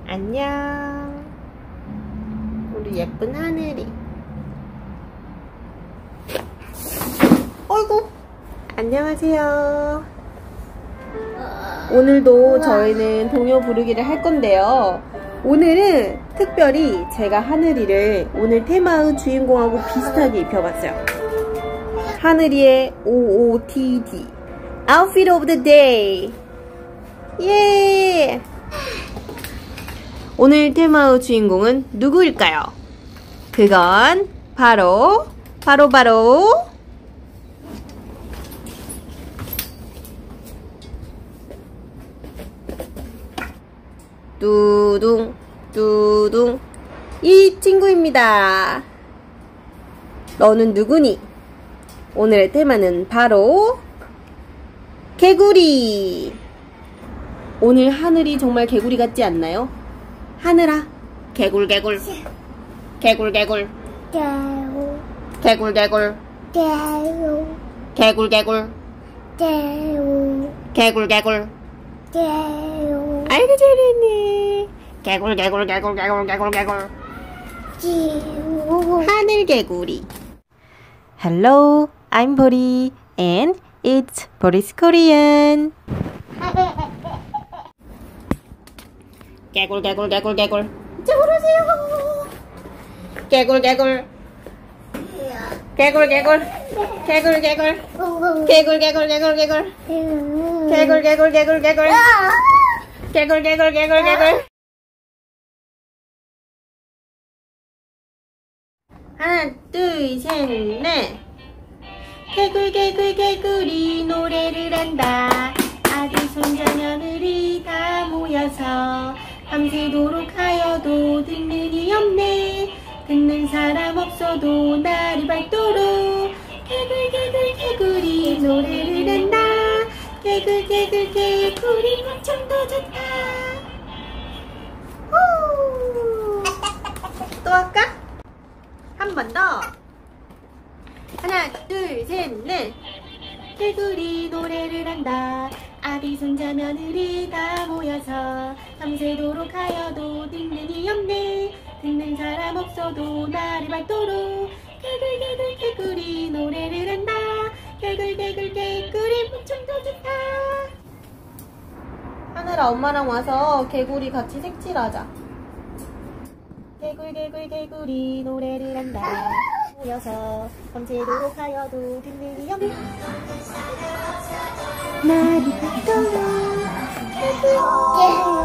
안녕. 우리 예쁜 하늘이. 어이구. 안녕하세요. 오늘도 저희는 동요 부르기를 할 건데요. 오늘은 특별히 제가 하늘이를 오늘 테마의 주인공하고 비슷하게 입혀봤어요. 하늘이의 OOTD Outfit of the Day. 예! 오늘 테마의 주인공은 누구일까요? 그건 바로 뚜둥 이 친구입니다. 너는 누구니? 오늘의 테마는 바로 개구리. 오늘 하늘이 정말 개구리 같지 않나요? 하늘아, 개굴개굴 개굴개굴 개굴개굴 개굴개굴 개굴개굴 아이고 잘했네. 개굴개굴 하늘 개구리. Hello, I'm Bori and it's Bori's Korean. 개굴 이쪽으로 오세요. 개굴 하나 둘 셋 넷. 개굴이 노래를 한다. 아들 손자 며느리 다 모여서 밤새도록 하여도 듣는 이 없네. 듣는 사람 없어도 날이 밝도록 개굴이 노래를 한다. 개굴이 엄청 더 좋다. 후. 또 할까? 한 번 더. 하나 둘 셋 넷. 개구리 노래를 한다. 아기 손자 며느리 다 모여서 밤새도록 하여도 듣는 이 없네. 듣는 사람 없어도 날이 밝도록 개구리 노래를 한다. 개구리 엄청 더 좋다. 하늘아, 엄마랑 와서 개구리 같이 색칠하자. 개구리 노래를 한다. 모여서 밤새도록 하여도 듣는 이 없네. 날이 밝도록